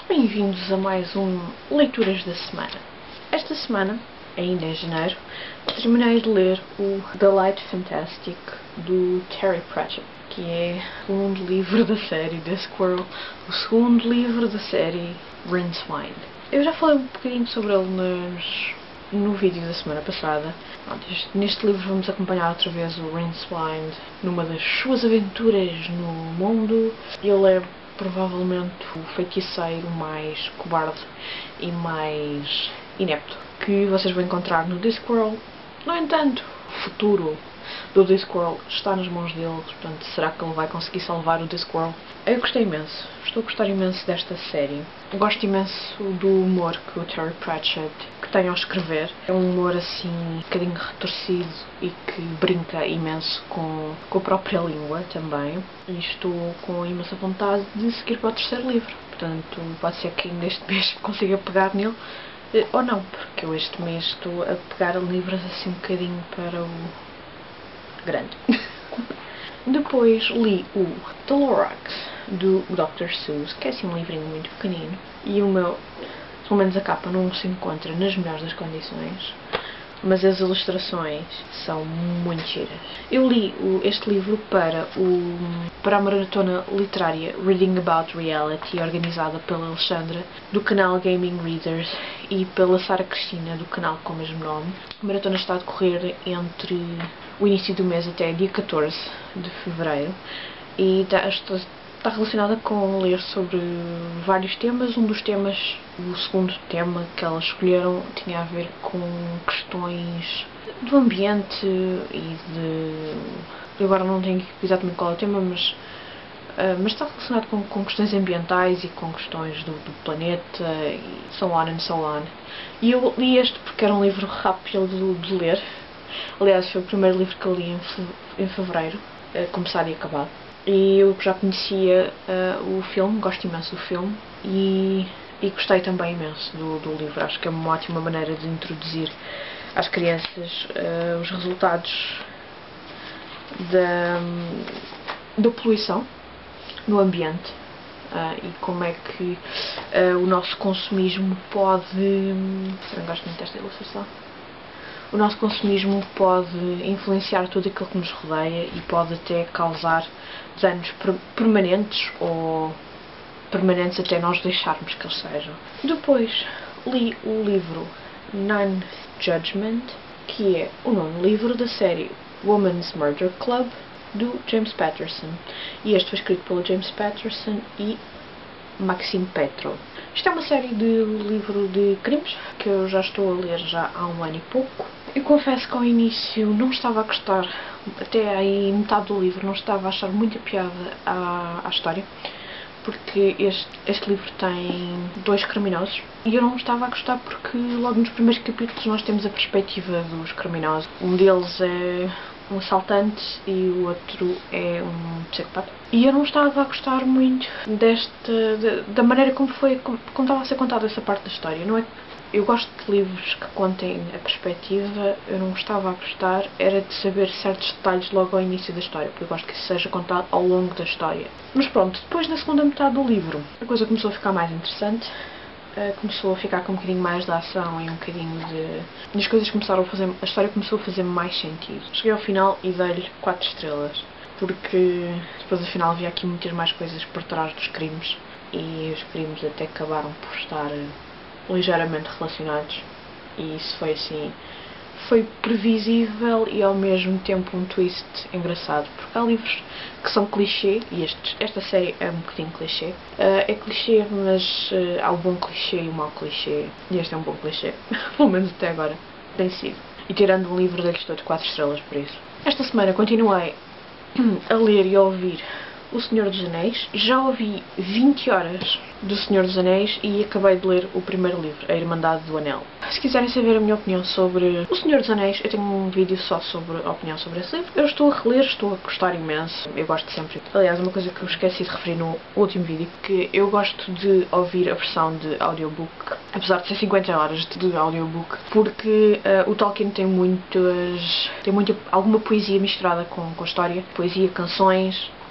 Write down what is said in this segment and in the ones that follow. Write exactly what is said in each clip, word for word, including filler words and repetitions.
Bem-vindos a mais um Leituras da Semana. Esta semana, ainda em janeiro, terminei de ler o The Light Fantastic do Terry Pratchett, que é o segundo livro da série The Squirrel, o segundo livro da série Rincewind. Eu já falei um bocadinho sobre ele nos, no vídeo da semana passada. Neste livro vamos acompanhar outra vez o Rincewind numa das suas aventuras no mundo. Ele é provavelmente o feiticeiro mais cobarde e mais inepto que vocês vão encontrar no Discworld. No entanto, o futuro do Discworld está nas mãos dele, portanto, será que ele vai conseguir salvar o Discworld? Eu gostei imenso, estou a gostar imenso desta série. Gosto imenso do humor que o Terry Pratchett que tem ao escrever. É um humor assim, um bocadinho retorcido e que brinca imenso com, com a própria língua também. E estou com imensa vontade de seguir para o terceiro livro. Portanto, pode ser que ainda este mês consiga pegar nele. Ou não, porque eu este mês estou a pegar livros assim um bocadinho para o grande. Depois li o The Lorax do doutor Seuss, que é assim um livrinho muito pequenino. E o meu, pelo menos a capa, não se encontra nas melhores das condições, mas as ilustrações são muito giras. Eu li o, este livro para, o, para a maratona literária Reading About Reality, organizada pela Alexandra, do canal Gaming Readers, e pela Sara Cristina, do canal com o mesmo nome. A maratona está a decorrer entre o início do mês até dia catorze de fevereiro, e está, está relacionada com ler sobre vários temas. Um dos temas, o segundo tema que elas escolheram, tinha a ver com questões do ambiente e de... Eu agora não tenho exatamente qual é o tema, mas, uh, mas está relacionado com, com questões ambientais e com questões do, do planeta e so on and so on. E eu li este porque era um livro rápido de, de ler. Aliás, foi o primeiro livro que eu li em, fe, em fevereiro, uh, começado e acabado. E eu já conhecia uh, o filme, gosto imenso do filme, e, e gostei também imenso do, do livro. Acho que é uma ótima maneira de introduzir às crianças uh, os resultados da, da poluição no ambiente uh, e como é que uh, o nosso consumismo pode... Eu gosto muito desta ilustração. O nosso consumismo pode influenciar tudo aquilo que nos rodeia e pode até causar danos permanentes ou permanentes até nós deixarmos que eles sejam. Depois li o livro Ninth Judgment, que é o nono livro da série Women's Murder Club, do James Patterson. E este foi escrito pelo James Patterson e Maxime Petro. Isto é uma série de livro de crimes que eu já estou a ler já há um ano e pouco. Eu confesso que ao início não estava a gostar, até aí metade do livro, não estava a achar muita piada à, à história, porque este, este livro tem dois criminosos e eu não estava a gostar porque logo nos primeiros capítulos nós temos a perspectiva dos criminosos. Um deles é um assaltante e o outro é um psicopata. E eu não estava a gostar muito desta, da, da maneira como foi, como, como estava a ser contada essa parte da história. Não é? Eu gosto de livros que contem a perspectiva. Eu não estava a gostar era de saber certos detalhes logo ao início da história, porque eu gosto que isso seja contado ao longo da história. Mas pronto, depois na segunda metade do livro a coisa começou a ficar mais interessante. Uh, começou a ficar com um bocadinho mais de ação e um bocadinho de... E as coisas começaram a fazer... A história começou a fazer mais sentido. Cheguei ao final e dei-lhe quatro estrelas, porque depois afinal havia aqui muitas mais coisas por trás dos crimes e os crimes até acabaram por estar uh, ligeiramente relacionados, e isso foi assim... Foi previsível e ao mesmo tempo um twist engraçado, porque há livros que são clichê, e este, esta série é um bocadinho clichê. Uh, é clichê, mas uh, há o bom clichê e o mau clichê, e este é um bom clichê, pelo menos até agora tem sido. E tirando um livro deles todos quatro estrelas por isso. Esta semana continuei a ler e a ouvir O Senhor dos Anéis. Já ouvi vinte horas do Senhor dos Anéis e acabei de ler o primeiro livro, A Irmandade do Anel. Se quiserem saber a minha opinião sobre O Senhor dos Anéis, eu tenho um vídeo só sobre a opinião sobre esse livro. Eu estou a reler, estou a gostar imenso. Eu gosto sempre. Aliás, uma coisa que eu esqueci de referir no último vídeo, que eu gosto de ouvir a versão de audiobook, apesar de ser cinquenta horas de audiobook, porque uh, o Tolkien tem muitas... tem muita, alguma poesia misturada com, com história. Poesia, canções...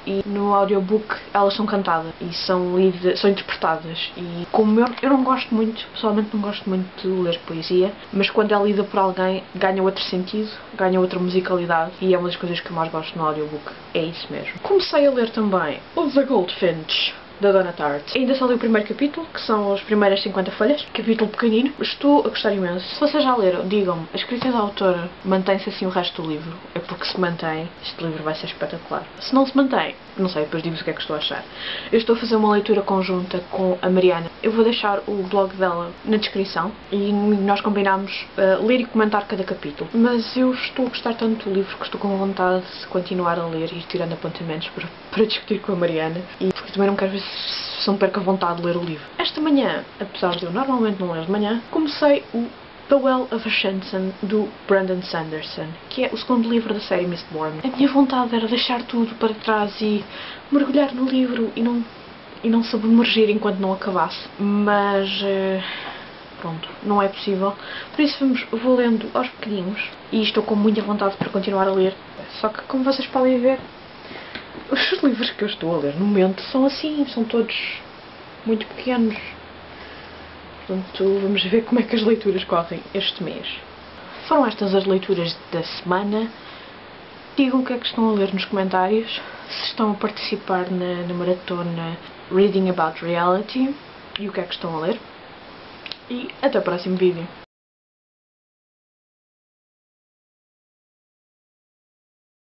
e no audiobook elas são cantadas e são, lidas, são interpretadas. E como eu, eu não gosto muito, pessoalmente não gosto muito de ler poesia, mas quando é lida por alguém ganha outro sentido, ganha outra musicalidade e é uma das coisas que eu mais gosto no audiobook. É isso mesmo. Comecei a ler também o The Goldfinch, da Donna Tartt. Ainda só li o primeiro capítulo, que são as primeiras cinquenta folhas. Capítulo pequenino. Estou a gostar imenso. Se vocês já leram, digam-me, a escrita da autora mantém-se assim o resto do livro? É porque se mantém, este livro vai ser espetacular. Se não se mantém, não sei, depois digo-vos o que é que estou a achar. Eu estou a fazer uma leitura conjunta com a Mariana. Eu vou deixar o blog dela na descrição e nós combinámos uh, ler e comentar cada capítulo. Mas eu estou a gostar tanto do livro que estou com vontade de continuar a ler e ir tirando apontamentos para, para discutir com a Mariana. E porque também não quero ver se não perco a vontade de ler o livro. Esta manhã, apesar de eu normalmente não ler de manhã, comecei o The Well of Ascension, do Brandon Sanderson, que é o segundo livro da série Mistborn. A minha vontade era deixar tudo para trás e mergulhar no livro e não, e não submergir enquanto não acabasse. Mas, pronto, não é possível. Por isso vamos, vou lendo aos bocadinhos e estou com muita vontade para continuar a ler. Só que, como vocês podem ver, os livros que eu estou a ler no momento são assim, são todos muito pequenos. Portanto, vamos ver como é que as leituras correm este mês. Foram estas as leituras da semana. Digam o que é que estão a ler nos comentários, se estão a participar na, na maratona Reading About Reality e o que é que estão a ler. E até o próximo vídeo.